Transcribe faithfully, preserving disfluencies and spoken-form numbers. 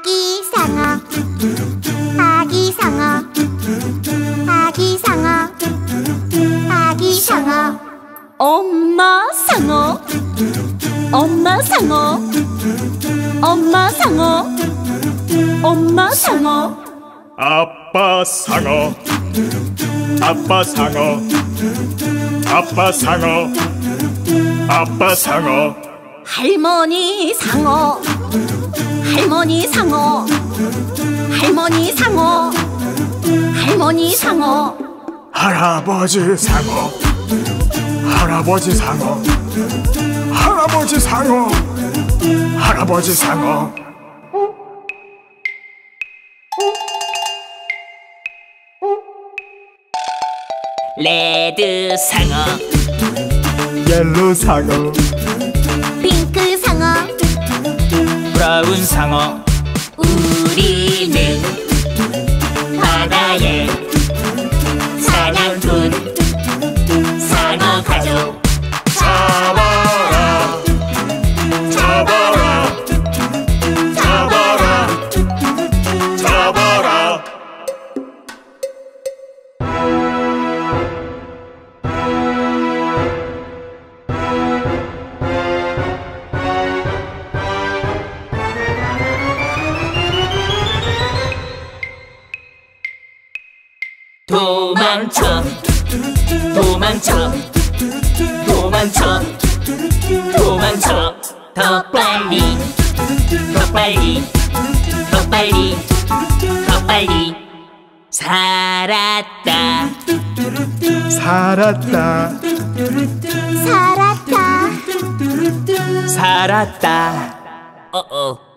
아기 상어 아기 상어 아기 상어 아기 상어 엄마 상어 엄마 상어 엄마 상어 엄마 상어 아빠 상어 아빠 상어 아빠 상어 아빠 상어 할머니 상어 할머니 상어 할머니 상어 할머니 상어 할아버지 상어 할아버지 상어 할아버지 상어 할아버지 상어 레드 상어 옐로 상어 핑크 상어 브라운 상어 우리는 바다의 사냥꾼 상어 가족 잡아라 잡아라 잡아라 잡아라 도망쳐 도망쳐 도망쳐 도망쳐 더 빨리 더 빨리 더 빨리 더 빨리 살았다 살았다 살았다 살았다 어어